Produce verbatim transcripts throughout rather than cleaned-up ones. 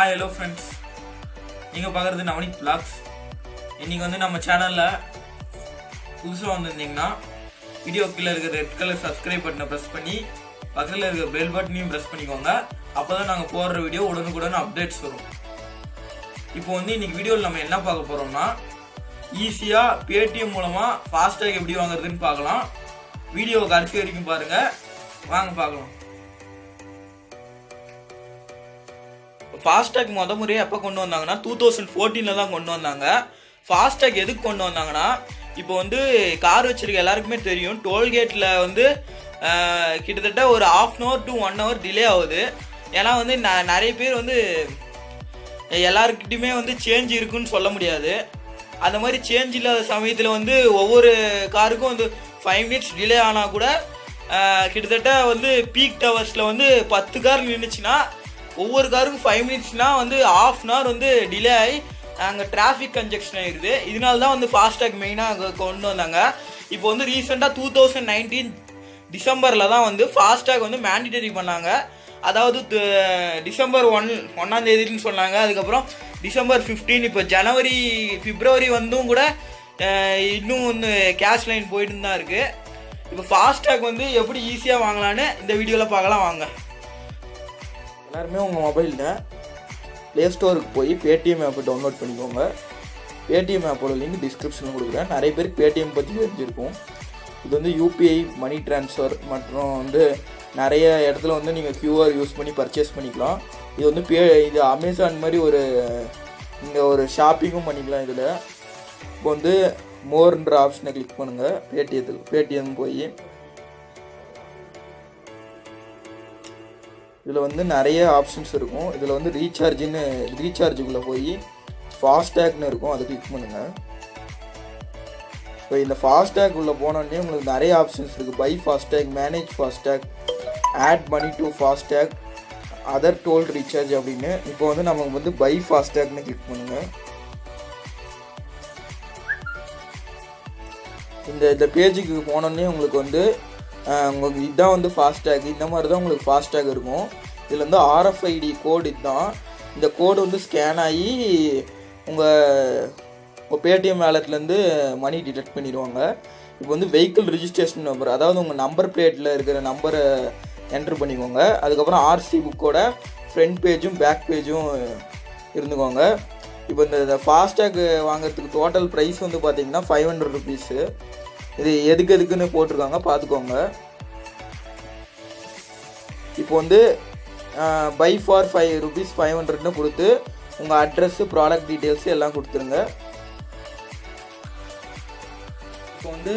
Hi, hello friends. நீங்கள் பார்க்குறது Navneeth vlogs. இன்றைக்கி வந்து நம்ம சேனலில் புதுசாக வந்திருந்தீங்கன்னா வீடியோ கீழே இருக்கிற ரெட் கலர் சப்ஸ்கிரைப் பட்டனை ப்ரெஸ் பண்ணி பக்கத்தில் இருக்கிற பெல் பட்டனையும் ப்ரெஸ் பண்ணிக்கோங்க. அப்போ தான் நாங்கள் போடுற வீடியோ உடனுக்குடன் அப்டேட்ஸ் வரும். இப்போ வந்து இன்றைக்கி வீடியோவில் நம்ம என்ன பார்க்க போகிறோம்னா ஈஸியாக பேடிஎம் மூலமாக ஃபாஸ்டாக் எப்படி வாங்குறதுன்னு பார்க்கலாம். வீடியோவை கடைசி வரைக்கும் பாருங்கள். வாங்க பார்க்கலாம். ஃபாஸ்டாக் முத முறையாக எப்போ கொண்டு வந்தாங்கன்னா டூ தௌசண்ட் ஃபோர்டீனில் தான் கொண்டு வந்தாங்க. ஃபாஸ்டாக் எதுக்கு கொண்டு வந்தாங்கன்னா இப்போ வந்து கார் வச்சிருக்க எல்லாருக்குமே தெரியும், டோல்கேட்டில் வந்து கிட்டத்தட்ட ஒரு half an hour to one hour delay ஆகுது. ஏன்னா வந்து ந நிறைய பேர் வந்து எல்லாருக்கிட்டையுமே வந்து சேஞ்ச் இருக்குன்னு சொல்ல முடியாது. அந்த மாதிரி சேஞ்ச் இல்லாத சமயத்தில் வந்து ஒவ்வொரு காருக்கும் வந்து ஃபைவ் மினிட்ஸ் டிலே ஆனால் கூட கிட்டத்தட்ட வந்து பீக் டவர்ஸில் வந்து பத்து கார் நின்றுச்சுன்னா ஒவ்வொரு காருக்கும் ஃபைவ் மினிட்ஸ்னால் வந்து ஆஃப் அன் ஹவர் வந்து டிலே ஆகி அங்கே டிராஃபிக் கன்ஜெக்ஷன் ஆகிடுது. இதனால தான் வந்து ஃபாஸ்டாக் மெயினாக அங்கே கொண்டு வந்தாங்க. இப்போ வந்து ரீசெண்டாக டூ தௌசண்ட் நைன்டீன் டிசம்பரில் தான் வந்து ஃபாஸ்டாக் வந்து மேண்டிட்டரி பண்ணாங்க. அதாவது டிசம்பர் ஒன் ஒன்றாம் தேதின்னு சொன்னாங்க. அதுக்கப்புறம் டிசம்பர் ஃபிஃப்டீன் இப்போ ஜனவரி பிப்ரவரி வந்தும் கூட இன்னும் வந்து கேஷ் லைன் போயிட்டு தான் இருக்குது. இப்போ ஃபாஸ்டாக் வந்து எப்படி ஈஸியாக வாங்கலான்னு இந்த வீடியோவில் பார்க்கலாம் வாங்க. எல்லாருமே உங்கள் மொபைலில் ப்ளே ஸ்டோருக்கு போய் பேடிஎம் ஆப்பை டவுன்லோட் பண்ணிக்கோங்க. பேடிஎம் ஆப்போட லிங்க் டிஸ்கிரிப்ஷனில் கொடுக்குறேன். நிறைய பேருக்கு பேடிஎம் பற்றி தெரிஞ்சிருக்கும். இது வந்து யூபிஐ மணி ட்ரான்ஸ்ஃபர் மற்றும் வந்து நிறைய இடத்துல வந்து நீங்கள் கியூஆர் யூஸ் பண்ணி பர்ச்சேஸ் பண்ணிக்கலாம். இது வந்து பே இது அமேசான் மாதிரி ஒரு நீங்கள் ஒரு ஷாப்பிங்கும் பண்ணிக்கலாம். இதில் இப்போ வந்து மோர்ன்ற ஆப்ஷனை கிளிக் பண்ணுங்கள். பேடிஎத்தில் பேடிஎம் போய் இதில் வந்து நிறைய ஆப்ஷன்ஸ் இருக்கும். இதில் வந்து ரீசார்ஜின்னு ரீசார்ஜுக்குள்ளே போய் ஃபாஸ்டாக்னு இருக்கும், அதை கிளிக் பண்ணுங்கள். இப்போ இந்த ஃபாஸ்டாக் உள்ளே போனோடனே உங்களுக்கு நிறைய ஆப்ஷன்ஸ் இருக்குது. Buy FASTag, manage FASTag, add money to FASTag, other toll recharge அப்படின்னு. இப்போ வந்து நமக்கு வந்து பை ஃபாஸ்டாக்னு கிளிக் பண்ணுங்கள். இந்த இந்த பேஜுக்கு போனோடனே உங்களுக்கு வந்து உங்களுக்கு இதுதான் வந்து ஃபாஸ்டாக். இந்த மாதிரி தான் உங்களுக்கு ஃபாஸ்டாக் இருக்கும். இதில் வந்து ஆர்எஃப்ஐடி கோடு இதுதான். இந்த கோடு வந்து ஸ்கேன் ஆகி உங்கள் உங்கள் பேடிஎம் வேலட்லேருந்து மணி டிடெக்ட் பண்ணிடுவாங்க. இப்போ வந்து வெஹிக்கிள் ரிஜிஸ்ட்ரேஷன் நம்பர், அதாவது உங்கள் நம்பர் பிளேட்டில் இருக்கிற நம்பரை என்ட்ரு பண்ணிக்கோங்க. அதுக்கப்புறம் ஆர்சி புக்கோட ஃப்ரண்ட் பேஜும் பேக் பேஜும் இருந்துக்கோங்க. இப்போ இந்த ஃபாஸ்டாக் வாங்குறதுக்கு டோட்டல் ப்ரைஸ் வந்து பார்த்திங்கன்னா ஃபைவ் ஹண்ட்ரட் ருபீஸு. இது எதுக்கு எதுக்குன்னு போட்டிருக்காங்க, பார்த்துக்கோங்க. இப்போ வந்து buy for five rupees five ஹண்ட்ரட்னு கொடுத்து உங்கள் அட்ரஸ்ஸு ப்ராடக்ட் டீட்டெயில்ஸு எல்லாம் கொடுத்துருங்க. இப்போ வந்து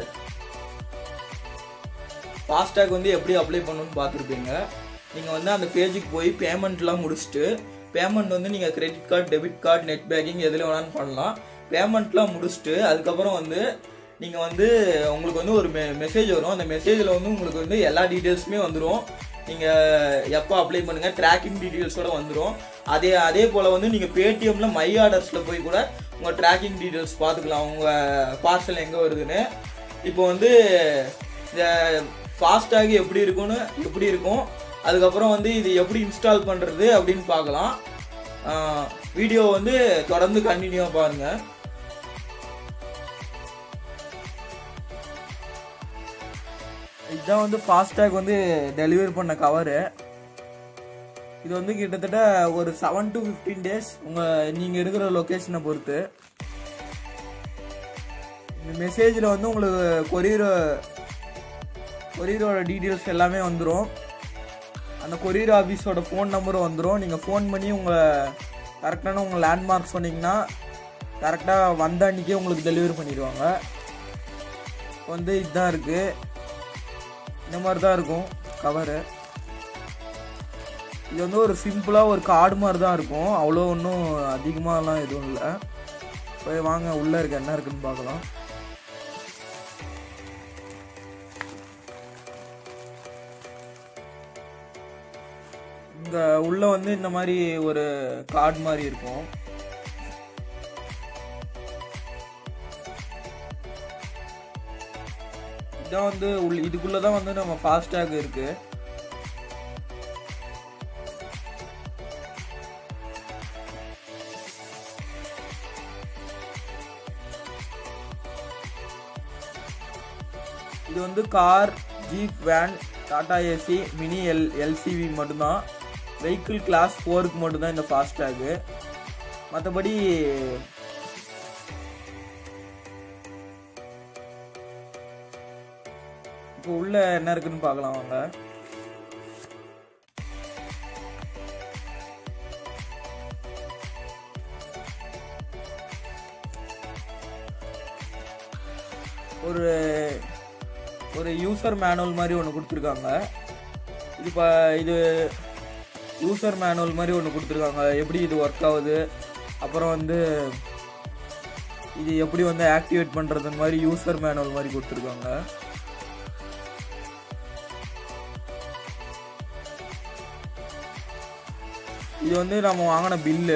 ஃபாஸ்டாக் வந்து எப்படி அப்ளை பண்ணணும்னு பார்த்துருப்பீங்க. நீங்கள் வந்து அந்த பேஜுக்கு போய் பேமெண்ட்லாம் முடிச்சுட்டு, பேமெண்ட் வந்து நீங்கள் credit card, debit card, net banking எதில் வேணாலும் பண்ணலாம். பேமெண்ட்லாம் முடிச்சுட்டு அதுக்கப்புறம் வந்து நீங்கள் வந்து உங்களுக்கு வந்து ஒரு மெ மெசேஜ் வரும். அந்த மெசேஜில் வந்து உங்களுக்கு வந்து எல்லா டீட்டெயில்ஸுமே வந்துடும். நீங்கள் எப்போ அப்ளை பண்ணுங்கள் ட்ராக்கிங் டீட்டெயில்ஸோடு வந்துடும். அதே அதே போல் வந்து நீங்கள் பேடிஎம்மில் மை ஆர்டர்ஸில் போய் கூட உங்கள் ட்ராக்கிங் டீட்டெயில்ஸ் பார்த்துக்கலாம், உங்கள் பார்சல் எங்கே வருதுன்னு. இப்போ வந்து இந்த ஃபாஸ்டாக் எப்படி இருக்குன்னு எப்படி இருக்கும், அதுக்கப்புறம் வந்து இது எப்படி இன்ஸ்டால் பண்ணுறது அப்படின்னு பார்க்கலாம். வீடியோ வந்து தொடர்ந்து கண்டினியூவாக பாருங்கள். இதுதான் வந்து ஃபாஸ்டாக் வந்து டெலிவரி பண்ண கவரு. இது வந்து கிட்டத்தட்ட ஒரு செவன் டு ஃபிஃப்டீன் டேஸ் உங்கள் நீங்கள் இருக்கிற லொக்கேஷனை பொறுத்து. இந்த மெசேஜில் வந்து உங்களுக்கு கொரியர் கொரியரோட டீட்டெயில்ஸ் எல்லாமே வந்துடும். அந்த கொரியர் ஆஃபீஸோட ஃபோன் நம்பரும் வந்துடும். நீங்கள் ஃபோன் பண்ணி உங்கள் கரெக்டான உங்கள் லேண்ட்மார்க் சொன்னீங்கன்னா கரெக்டாக வந்த அன்றைக்கே உங்களுக்கு டெலிவரி பண்ணிடுவாங்க. வந்து இதுதான் இருக்குது, இந்த மாதிரி தான் இருக்கும் கவரு. இது வந்து ஒரு சிம்பிளாக ஒரு கார்டு மாதிரி தான் இருக்கும், அவ்வளோ ஒன்றும் அதிகமாகலாம் எதுவும் இல்லை. போய் வாங்க உள்ளே இருக்க என்ன இருக்குன்னு பார்க்கலாம். இங்கே உள்ளே வந்து இந்த மாதிரி ஒரு கார்டு மாதிரி இருக்கும். இதான் வந்து உள்ள இதுக்குள்ளே தான் வந்து நம்ம ஃபாஸ்டாக் இருக்குது. இது வந்து car, jeep, van, Tata AC, mini L LCV மட்டும்தான். வெஹிக்கிள் கிளாஸ் ஃபோருக்கு மட்டும்தான் இந்த ஃபாஸ்டேகு. மற்றபடி இப்போ உள்ள என்ன இருக்குன்னு பார்க்கலாம் வாங்க. ஒரு ஒரு யூசர் மேனுவல் மாதிரி ஒன்று கொடுத்துருக்காங்க. இது இப்போ இது யூசர் மேனுவல் மாதிரி ஒன்று கொடுத்துருக்காங்க, எப்படி இது ஒர்க் ஆகுது, அப்புறம் வந்து இது எப்படி வந்து ஆக்டிவேட் பண்ணுறது மாதிரி யூசர் மேனுவல் மாதிரி கொடுத்துருக்காங்க. இது வந்து நம்ம வாங்கின பில்லு.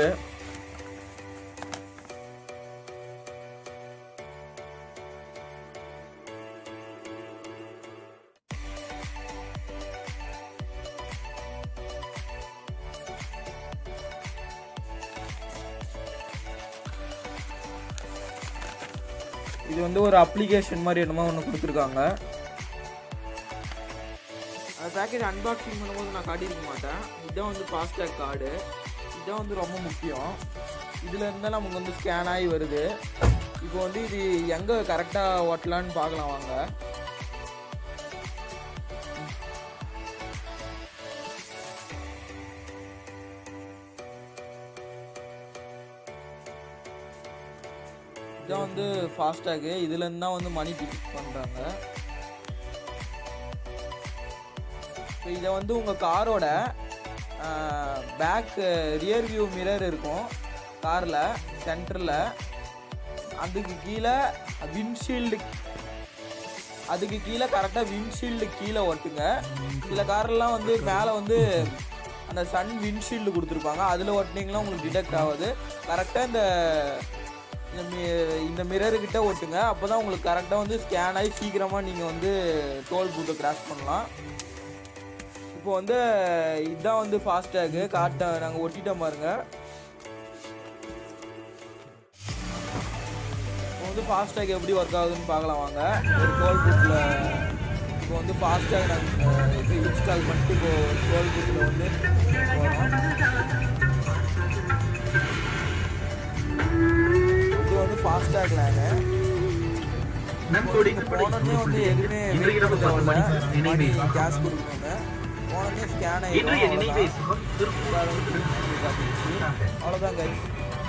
இது வந்து ஒரு அப்ளிகேஷன் மாதிரி என்னமோ ஒன்று கொடுத்துருக்காங்க. அந்த பேக்கேஜ் அன்பாக்சிங் பண்ணும்போது நான் காட்டியிருக்க மாட்டேன். இதுதான் வந்து ஃபாஸ்டேக் கார்டு. இதுதான் வந்து ரொம்ப முக்கியம். இதில் இருந்தால் நமக்கு வந்து ஸ்கேன் ஆகி வருது. இப்போ வந்து இது எங்கே கரெக்டாக ஓட்டலான்னு பார்க்கலாம் வாங்க. இதான் வந்து ஃபாஸ்டேகு. இதுலேருந்து தான் வந்து மணி டிடெக்ட் பண்ணுறாங்க. இப்போ இதை வந்து உங்கள் காரோட பேக் ரியர் வியூ மிரர் இருக்கும் காரில் சென்டரில், அதுக்கு கீழே விண்ட்ஷீல்டு, அதுக்கு கீழே கரெக்டாக விண்ட்ஷீல்டு கீழே ஒட்டுங்க. சில காரெல்லாம் வந்து மேலே வந்து அந்த சன் விண்ட்ஷீல்டு கொடுத்துருப்பாங்க, அதில் ஒட்டினீங்கன்னா உங்களுக்கு டிடெக்ட் ஆகுது. கரெக்டாக இந்த இந்த மிரர்கிட்ட ஓட்டுங்க. அப்போ தான் உங்களுக்கு கரெக்டாக வந்து ஸ்கேன் ஆகி சீக்கிரமாக நீங்கள் வந்து டோல் பூத்தை கிராஸ் பண்ணலாம். இப்போ வந்து இதுதான் வந்து ஃபாஸ்டேகு காட்ட நாங்கள் ஒட்டிட்டோம் பாருங்க. இப்போ வந்து ஃபாஸ்டேக் எப்படி ஒர்க் ஆகுதுன்னு பார்க்கலாம் வாங்க. ஒரு டோல் பூத்தில் இப்போ வந்து ஃபாஸ்டேக் நாங்கள் இப்போ இன்ஸ்டால் பண்ணிட்டு இப்போ டோல் பூத்தில் வந்து போகிறோம். வந்து ஃபாஸ்டேக் லேனு போனோடனே வந்து எதுவுமே மணி கேஷ் கொடுக்கணுங்க. போனோடனே ஸ்கேன் ஆகிடும். அவ்வளோதான் கைஸ்.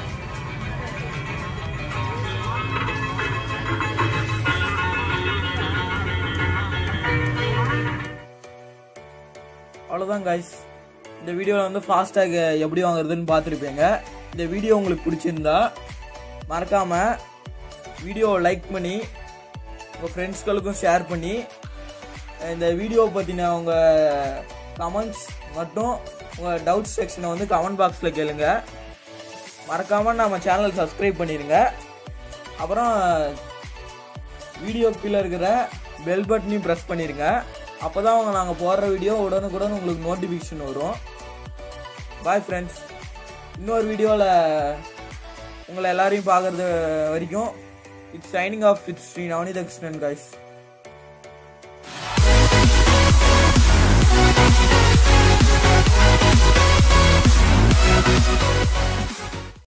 அவ்வளோதான் கைஸ். இந்த வீடியோவில் வந்து ஃபாஸ்டேக் எப்படி வாங்குறதுன்னு பார்த்துருப்பீங்க. இந்த வீடியோ உங்களுக்கு பிடிச்சிருந்தா மறக்காமல் வீடியோவை லைக் பண்ணி உங்கள் ஃப்ரெண்ட்ஸ்களுக்கும் ஷேர் பண்ணி இந்த வீடியோவை பற்றின உங்கள் கமெண்ட்ஸ் மற்றும் உங்கள் டவுட்ஸ் செக்ஷனை வந்து கமெண்ட் பாக்ஸில் கேளுங்க. மறக்காமல் நம்ம சேனல் சப்ஸ்கிரைப் பண்ணிடுங்க. அப்புறம் வீடியோ கீழே இருக்கிற பெல் பட்டனையும் ப்ரெஸ் பண்ணிடுங்க. அப்போ தான் அவங்க நாங்கள் போடுற வீடியோ உடனுக்குடன் உங்களுக்கு நோட்டிஃபிகேஷன் வரும். Bye friends. இன்னொரு வீடியோவில் உங்களை எல்லாரையும் பார்க்குறது வரைக்கும் it's signing off with Shri Navaneetha Krishnan guys.